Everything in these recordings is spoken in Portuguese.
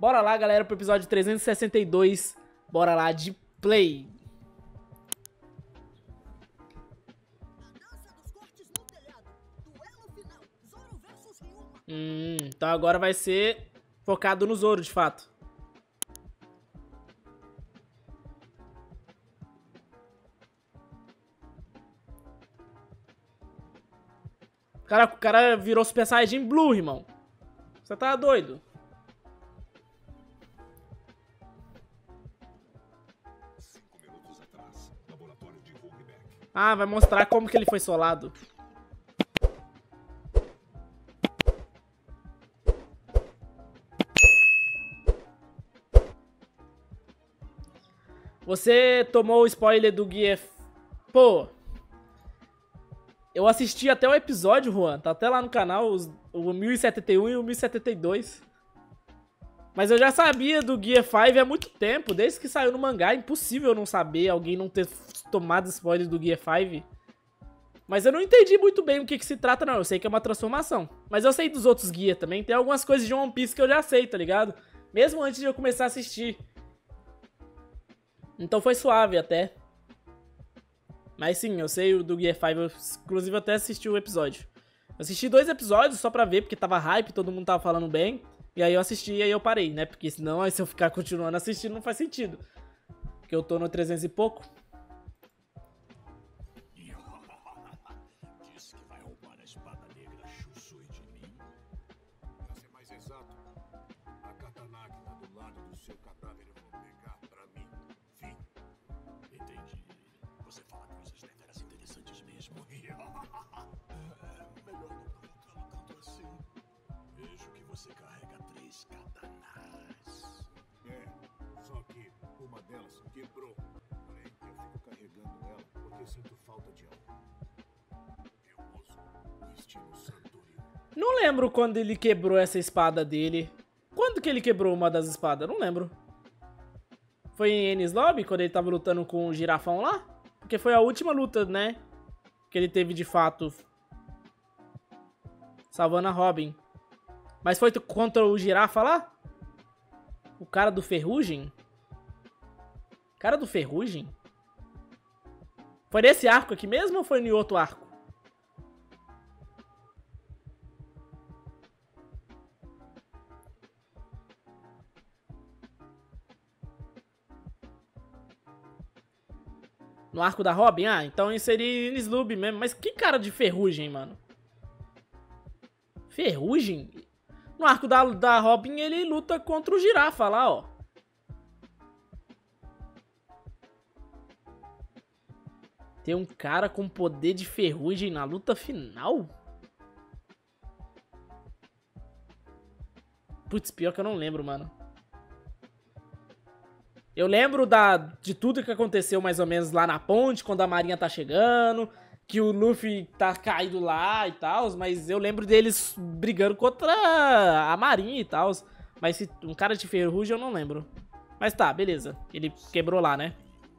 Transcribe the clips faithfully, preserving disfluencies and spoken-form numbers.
Bora lá, galera, pro episódio trezentos e sessenta e dois. Bora lá de play. Hum, então agora vai ser focado no Zoro, de fato. Cara, o cara virou Super Saiyajin Blue, irmão. Você tá doido? Ah, vai mostrar como que ele foi solado. Você tomou o spoiler do Guia... Pô... Eu assisti até o episódio, Juan. Tá até lá no canal, os, o mil e setenta e um e o mil e setenta e dois. Mas eu já sabia do Gear cinco há muito tempo. Desde que saiu no mangá, é impossível não saber. Alguém não ter tomado spoiler do Gear cinco. Mas eu não entendi muito bem o que que se trata, não. Eu sei que é uma transformação. Mas eu sei dos outros Gear também. Tem algumas coisas de One Piece que eu já sei, tá ligado? Mesmo antes de eu começar a assistir. Então foi suave até. Mas sim, eu sei o do Gear cinco, eu, inclusive eu até assisti o episódio. Eu assisti dois episódios só pra ver, porque tava hype, todo mundo tava falando bem. E aí eu assisti e aí eu parei, né? Porque senão, aí se eu ficar continuando assistindo, não faz sentido. Porque eu tô no trezentos e pouco. Disse que vai roubar a espada negra Shusui de mim? Pra ser mais exato, a katana que tá do lado do seu cadáver eu vou pegar pra mim. Fim. Entendi. Você fala coisas deveras interessantes mesmo. É melhor não provocá-lo tanto assim. Vejo que você carrega três katanas. É, só que uma delas quebrou. Porém, eu fico carregando ela porque sinto falta de algo. Eu uso o estilo Santorio. Não lembro quando ele quebrou essa espada dele. Quando que ele quebrou uma das espadas? Não lembro. Foi em Enies Lobby, quando ele tava lutando com o girafão lá? Porque foi a última luta, né? Que ele teve de fato. Salvando a Robin. Mas foi contra o girafa lá? O cara do Ferrugem? Cara do Ferrugem? Foi nesse arco aqui mesmo ou foi em outro arco? No arco da Robin? Ah, então isso seria Enies Lobby mesmo. Mas que cara de Ferrugem, mano? Ferrugem? No arco da, da Robin ele luta contra o girafa lá, ó. Tem um cara com poder de ferrugem na luta final? Putz, pior que eu não lembro, mano. Eu lembro da, de tudo que aconteceu mais ou menos lá na ponte, quando a marinha tá chegando, que o Luffy tá caído lá e tal, mas eu lembro deles brigando contra a marinha e tal. Mas se um cara de ferrugem eu não lembro. Mas tá, beleza. Ele quebrou lá, né?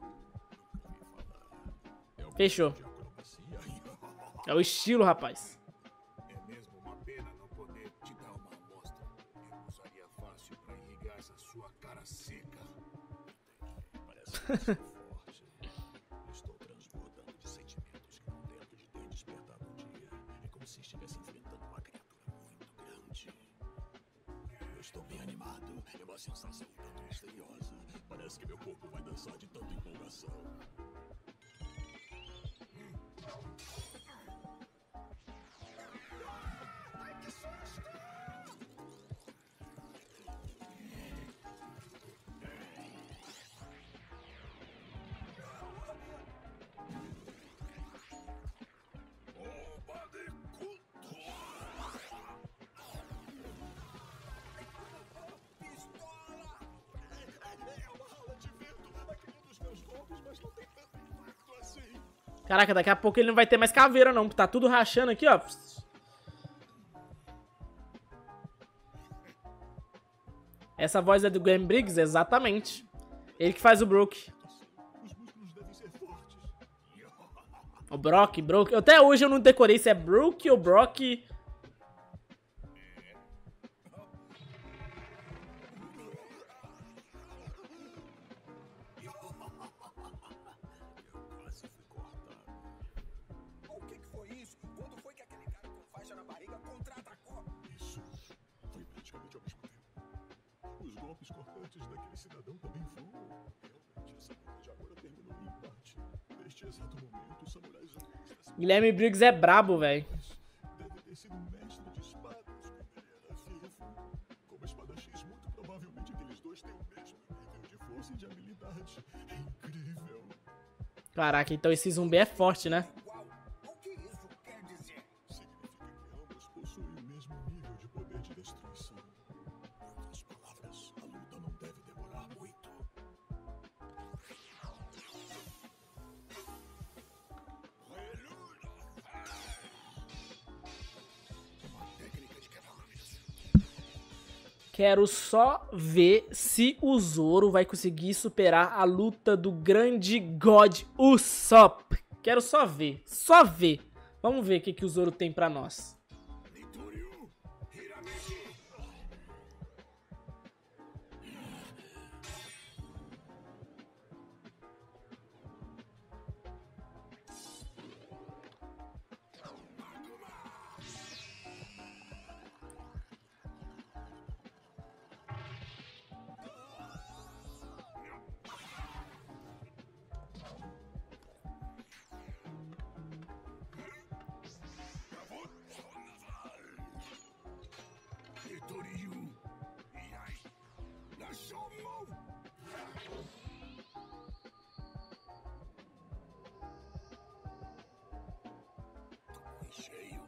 Fechou. É o estilo, rapaz. É mesmo uma pena não poder te dar uma amostra. Eu usaria fácil pra irrigar essa sua cara seca. Parece forte. Estou transbordando de sentimentos que não tento de ter despertado um dia. É como se estivesse enfrentando uma criatura muito grande. Eu estou bem animado. É uma sensação um tanto misteriosa. Parece que meu corpo vai dançar de tanta empolgação. Ai, que susto! Caraca, daqui a pouco ele não vai ter mais caveira não, porque tá tudo rachando aqui, ó. Essa voz é do Graham Briggs, exatamente. Ele que faz o Brook. O Brock, Brook. Até hoje eu não decorei se é Brook ou Brock. golpes cortantes daquele cidadão também voam. Realmente, essa luta de agora terminou em empate. Neste exato momento, o samurai Zoro está se... Guilherme Briggs é brabo, velho. Deve ter sido um mestre de espadas quando ele era vivo. Como espadachins, muito provavelmente aqueles dois têm o mesmo nível de força e de habilidade. É incrível. Caraca, então esse zumbi é forte, né? O que isso quer dizer? Significa que ambos possuem o mesmo nível de poder de destruição. Em outras palavras, a luta não deve demorar muito. Uma técnica de quebra-lâminas. Quero só ver se o Zoro vai conseguir superar a luta do grande God Usopp. Quero só ver, só ver. Vamos ver o que, que o Zoro tem pra nós. Nitoryu, Hirameki. Nitoryu, Iai, Nashomo. Tomou em cheio.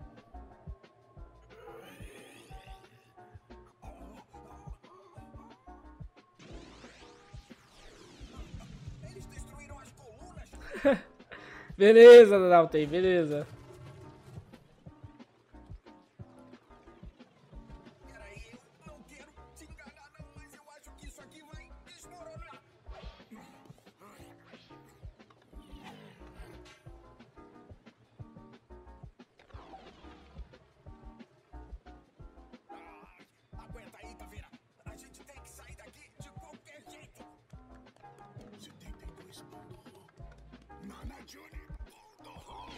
Eles destruíram as colunas. Beleza, Dalton, beleza. Peraí, eu não quero te enganar não, mas eu acho que isso aqui vai desmoronar. Ah, aguenta aí, Taveira. A gente tem que sair daqui de qualquer jeito. setenta e dois ponto um. Nana Juni ponto um.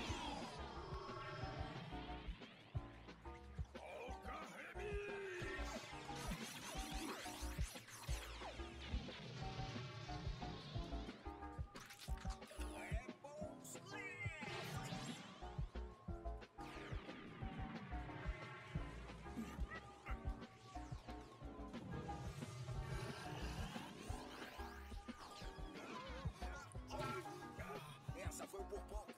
Essa foi por pouco.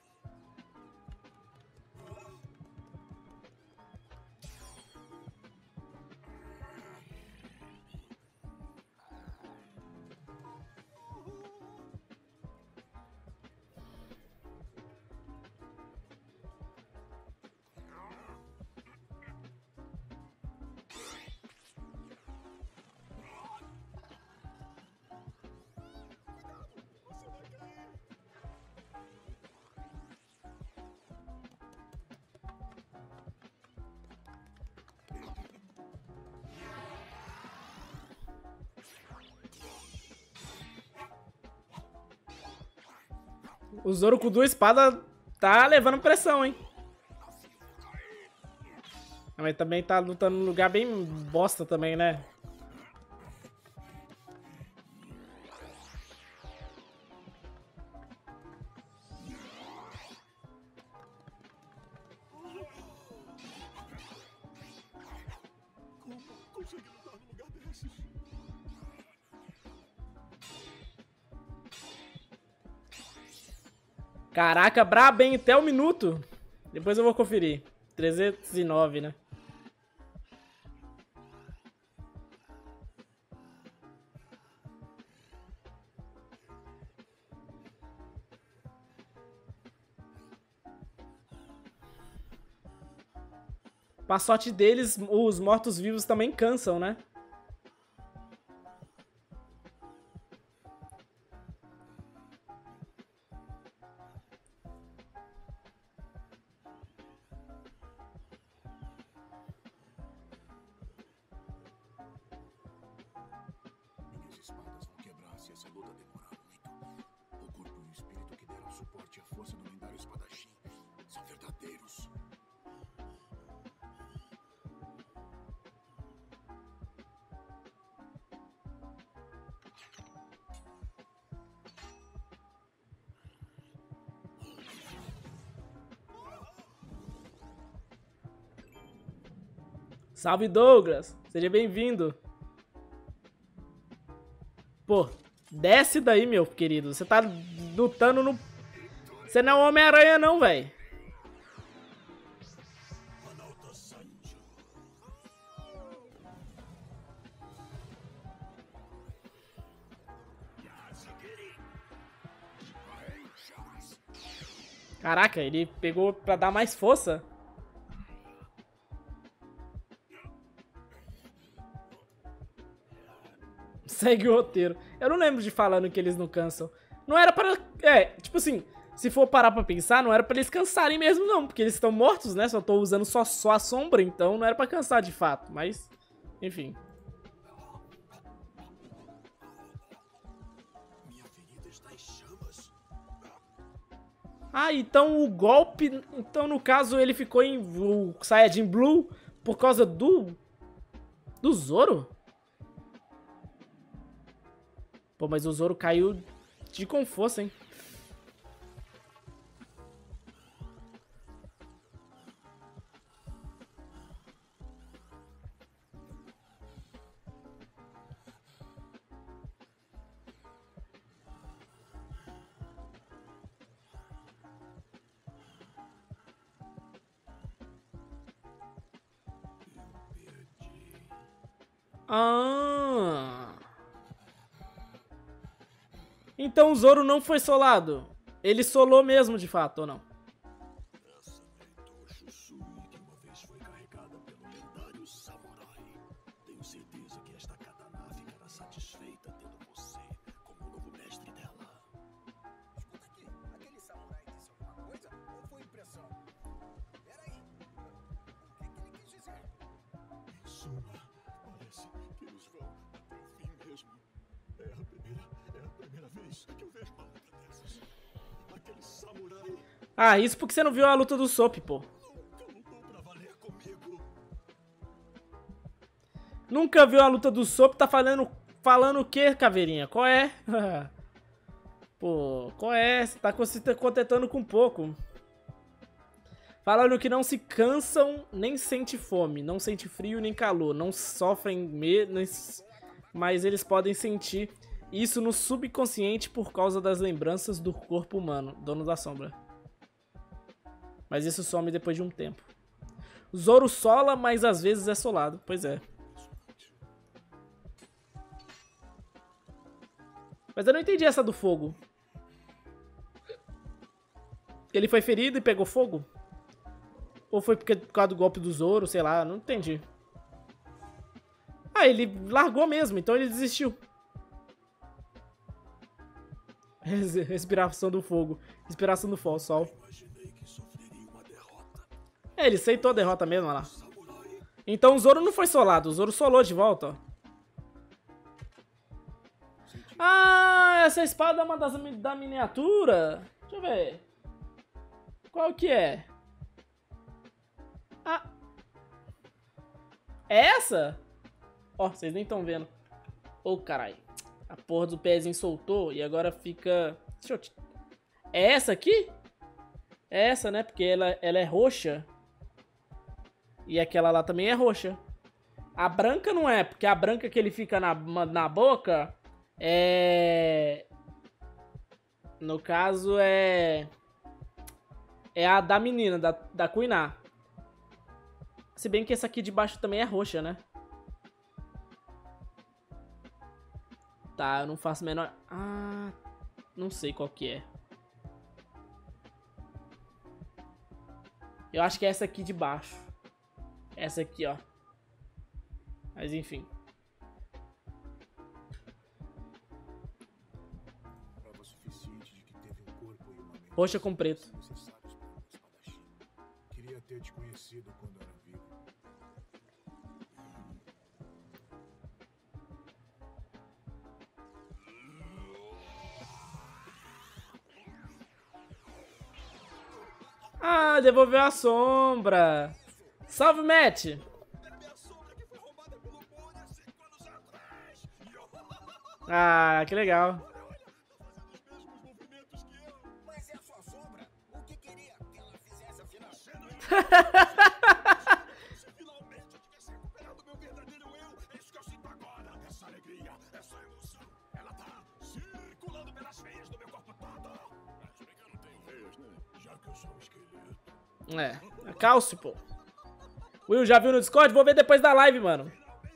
Você vai cair. O Zoro com duas espadas tá levando pressão, hein? Mas também tá lutando num lugar bem bosta também, né? Como consegui lutar num lugar desses? Caraca, brabo, hein? Até o minuto. Depois eu vou conferir. trezentos e nove, né? Pra sorte deles, os mortos-vivos também cansam, né? Minhas espadas vão quebrar se essa luta demorar muito. O corpo e o espírito que deram suporte à força do lendário espadachim são verdadeiros. Salve, Douglas. Seja bem-vindo. Pô, desce daí, meu querido. Você tá lutando no... Você não é o Homem-Aranha, não, velho. Caraca, ele pegou pra dar mais força. Segue o roteiro. Eu não lembro de falando que eles não cansam. Não era pra... É, tipo assim, se for parar pra pensar, não era pra eles cansarem mesmo, não. Porque eles estão mortos, né? Só tô usando só, só a sombra, então não era pra cansar de fato. Mas, enfim. Ah, então o golpe... Então, no caso, ele ficou em o Saiyajin Blue por causa do... Do Zoro? Pô, mas o Zoro caiu de com força, hein? Ah. Então o Zoro não foi solado. Ele solou mesmo, de fato, ou não? Essa Meito Shusui, que uma vez foi carregada pelo lendário samurai. Tenho certeza que esta katana ficará satisfeita tendo você como novo mestre dela. Escuta aqui, aquele samurai disse alguma coisa ou foi impressão? Peraí, o que, que ele quis dizer? Em suma, parece que eles vão até o fim mesmo. É a primeira, é a primeira vez que eu vejo uma luta dessas. Aquele samurai Ah, isso porque você não viu a luta do Sop, pô. nunca lutou pra valer comigo. Nunca viu a luta do Sop, tá falando, falando o quê, caveirinha? Qual é? Pô, qual é? Você tá se contentando com pouco. Falando que não se cansam, nem sente fome, não sente frio nem calor, não sofrem medo, mas eles podem sentir isso no subconsciente por causa das lembranças do corpo humano, dono da sombra. Mas isso some depois de um tempo. Zoro sola, mas às vezes é solado. Pois é. Mas eu não entendi essa do fogo. Ele foi ferido e pegou fogo? Ou foi porque, por causa do golpe do Zoro, sei lá, não entendi. Ah, ele largou mesmo, então ele desistiu. Respiração do fogo. Respiração do fo- sol. Imaginei que sofreria uma derrota. É, ele aceitou a derrota mesmo, olha lá. Então o Zoro não foi solado, o Zoro solou de volta, ó. Ah, essa espada é uma das mi- da miniatura. Deixa eu ver. Qual que é? Ah. É essa? Ó, vocês nem estão vendo. Ô, caralho. A porra do pezinho soltou e agora fica... Deixa eu... te- É essa aqui? É essa, né? Porque ela, ela é roxa. E aquela lá também é roxa. A branca não é, porque a branca que ele fica na, na boca é... No caso é... É a da menina, da, da Kuiná. Se bem que essa aqui de baixo também é roxa, né? Tá, eu não faço menor... Ah, não sei qual que é. Eu acho que é essa aqui de baixo. Essa aqui, ó. Mas enfim. Prova suficiente de que teve um corpo e uma mente Roxa com preto. necessários para um espadachim. Queria ter te conhecido quando era vivo. Ah, devolveu a sombra. Salve, Matt. Era minha sombra que foi roubada pelo Bonnie há cinco anos atrás. Ah, que legal. Tá fazendo os mesmos movimentos que eu. Mas é a sua sombra. O que queria que ela fizesse afinal? Você finalmente tivesse recuperado sabia? Essa emoção, ela tá circulando pelas veias do meu corpo todo. Mas bem que eu não tenho veias, né? Já que eu sou um esqueleto. É, é cálcio, pô. Will, já viu no Discord? Vou ver depois da live, mano.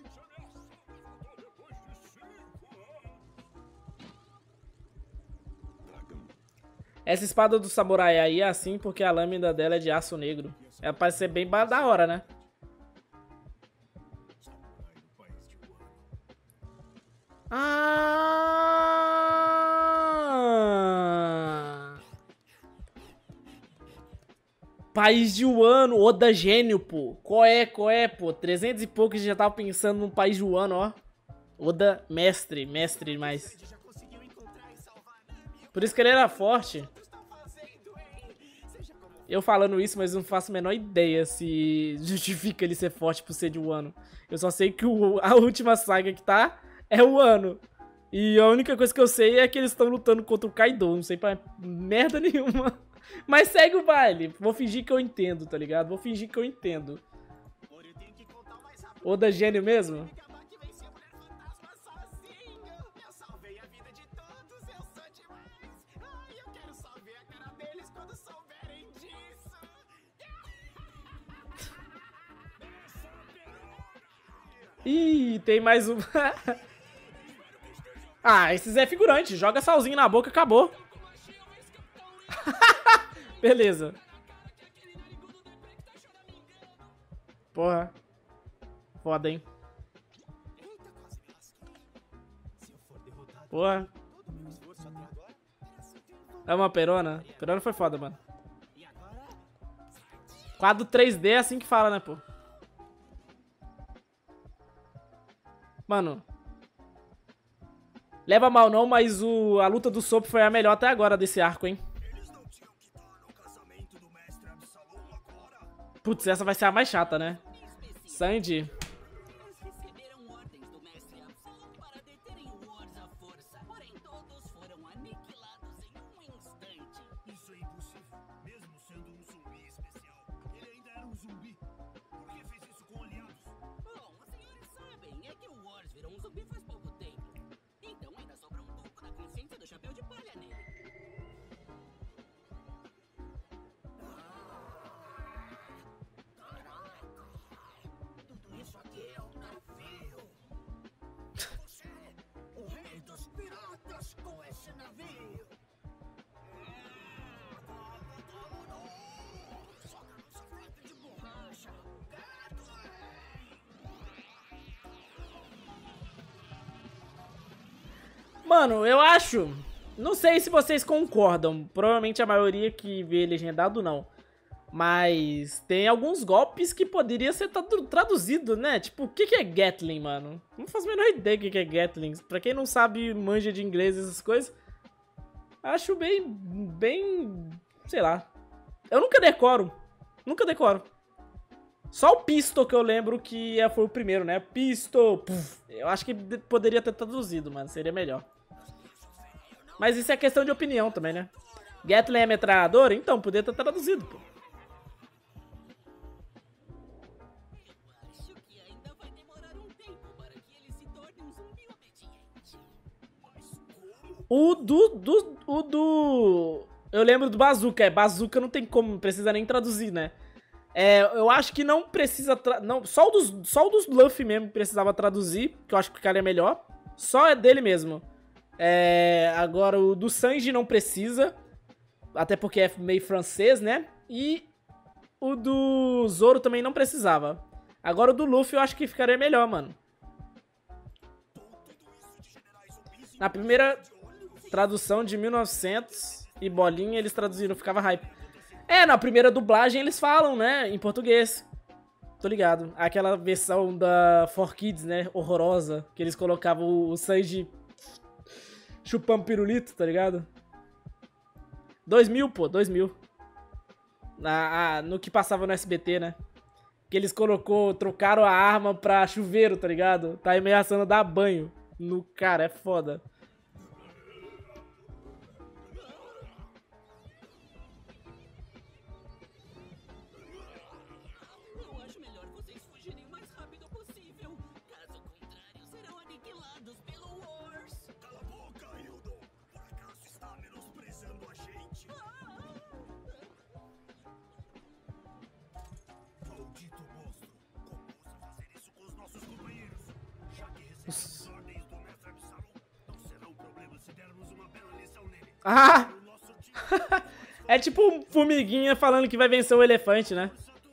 Essa espada do samurai aí é assim porque a lâmina dela é de aço negro. Ela parece ser bem da hora, né? Ah! País de Wano, Oda gênio, pô. Qual é, qual é, pô? trezentos e poucos já tava pensando num país de Wano, ó. Oda, mestre, mestre demais. Por isso que ele era forte. Eu falando isso, mas não faço a menor ideia se justifica ele ser forte por ser de Wano. Eu só sei que o, a última saga que tá é o Wano. E a única coisa que eu sei é que eles estão lutando contra o Kaido. Não sei pra merda nenhuma. Mas segue o baile. Vou fingir que eu entendo, tá ligado? Vou fingir que eu entendo. Oda gênio mesmo? Ih, tem mais um. Ah, esses é figurante. Joga salzinho na boca, acabou. Beleza. Porra. Foda, hein? Porra. É uma perona? Perona foi foda, mano. Quadro três D é assim que fala, né, pô? Mano. Leva mal não, mas o, a luta do Sop foi a melhor até agora desse arco, hein? Putz, essa vai ser a mais chata, né? Sandy. Mano, eu acho... Não sei se vocês concordam. Provavelmente a maioria que vê legendado não. Mas tem alguns golpes que poderia ser traduzido, né? Tipo, o que que é Gatling, mano? Não faço a menor ideia do que que é Gatling. Pra quem não sabe, manja de inglês, essas coisas. Acho bem... Bem... Sei lá. Eu nunca decoro. Nunca decoro. Só o Pistol que eu lembro que foi o primeiro, né? Pistol. Puf. Eu acho que poderia ter traduzido, mano. Seria melhor. Mas isso é questão de opinião também, né? Gatling é metralhadora? Então, poderia ter traduzido, pô. O do, do... O do... Eu lembro do Bazooka. É, Bazooka não tem como, não precisa nem traduzir, né? É, eu acho que não precisa... Tra... Não, só o dos, só o dos Luffy mesmo precisava traduzir, que eu acho que ficaria melhor. Só é dele mesmo. É, agora, o do Sanji não precisa. Até porque é meio francês, né? E o do Zoro também não precisava. Agora o do Luffy eu acho que ficaria melhor, mano. Na primeira tradução de mil e novecentos e bolinha, eles traduziram, ficava hype. É, na primeira dublagem eles falam, né? Em português. Tô ligado. Aquela versão da four Kids, né? Horrorosa. Que eles colocavam o Sanji chupando pirulito, tá ligado? dois mil, pô, dois mil. Na, a, no que passava no S B T, né? Que eles colocou, trocaram a arma pra chuveiro, tá ligado? Tá ameaçando dar banho no cara, é foda. Eu acho melhor vocês fugirem o mais rápido possível. Caso contrário, serão aniquilados pelo Ah! É tipo um formiguinha falando que vai vencer o elefante, né?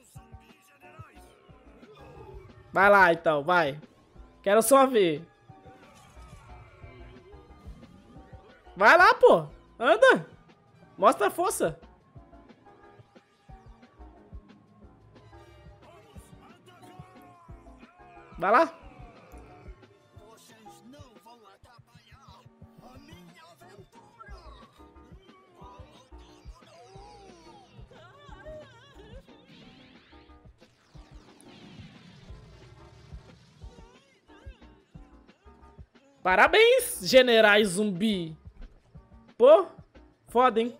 Vai lá, então, vai. Quero só ver. Vai lá, pô. Anda. Mostra a força. Vai lá. Vocês não vão atrapalhar a minha aventura. Parabéns, generais zumbi. Pô, foda, hein?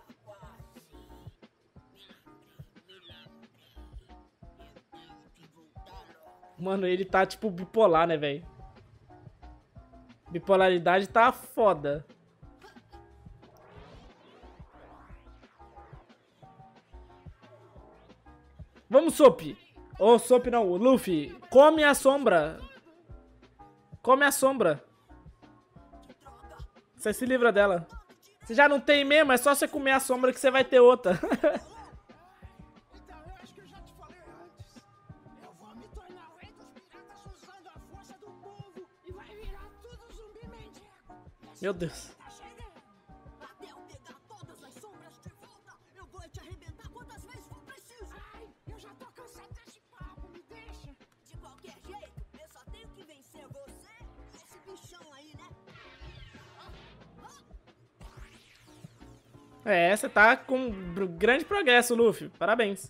Mano, ele tá tipo bipolar, né, velho? Bipolaridade tá foda. Vamos, Sop. Ô, oh, Sop não, Luffy. Come a sombra. Come a sombra. Você se livra dela. Você já não tem mesmo, é só você comer a sombra que você vai ter outra. Então, eu acho que eu já te falei antes. Eu vou me tornar o rei dos piratas usando a força do povo e vai virar tudo zumbi mendigo. Meu Deus. Tá chegando. Até eu pegar todas as sombras de volta, eu vou te arrebentar quantas vezes for preciso. Ai, eu já tô cansado desse papo, me deixa. De qualquer jeito, eu só tenho que vencer você e esse bichão aí, né? É, você tá com grande progresso, Luffy. Parabéns.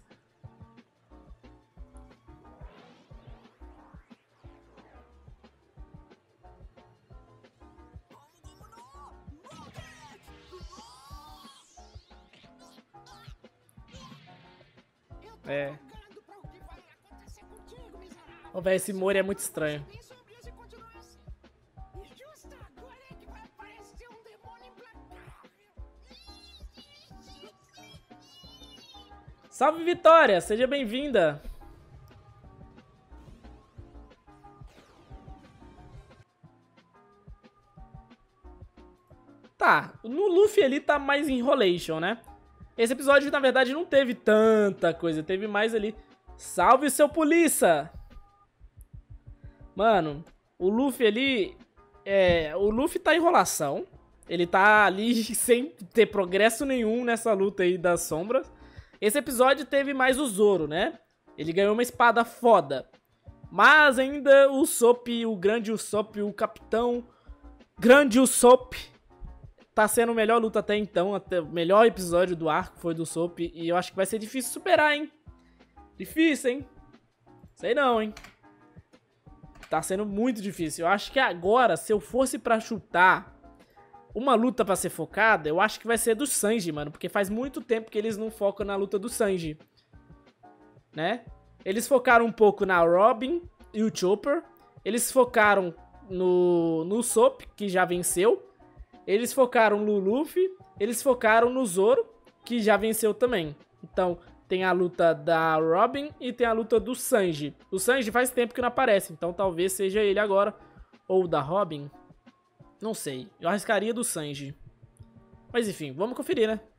É. Ô, velho, esse Mori é muito estranho. Salve, Vitória! Seja bem-vinda! Tá, no Luffy ali tá mais enrolation, né? Esse episódio, na verdade, não teve tanta coisa. Teve mais ali. Salve, seu polícia! Mano, o Luffy ali... É, o Luffy tá em enrolação. Ele tá ali sem ter progresso nenhum nessa luta aí das sombras. Esse episódio teve mais o Zoro, né? Ele ganhou uma espada foda. Mas ainda o Usopp, o grande Usopp, o capitão grande Usopp, tá sendo a melhor luta até então. Até o melhor episódio do arco foi do Usopp. E eu acho que vai ser difícil superar, hein? Difícil, hein? Sei não, hein? Tá sendo muito difícil. Eu acho que agora, se eu fosse pra chutar uma luta pra ser focada, eu acho que vai ser do Sanji, mano. Porque faz muito tempo que eles não focam na luta do Sanji. Né? Eles focaram um pouco na Robin e o Chopper. Eles focaram no, no Usopp, que já venceu. Eles focaram no Luffy. Eles focaram no Zoro, que já venceu também. Então, tem a luta da Robin e tem a luta do Sanji. O Sanji faz tempo que não aparece, então talvez seja ele agora. Ou da Robin. Não sei, eu arriscaria do Sanji. Mas enfim, vamos conferir, né?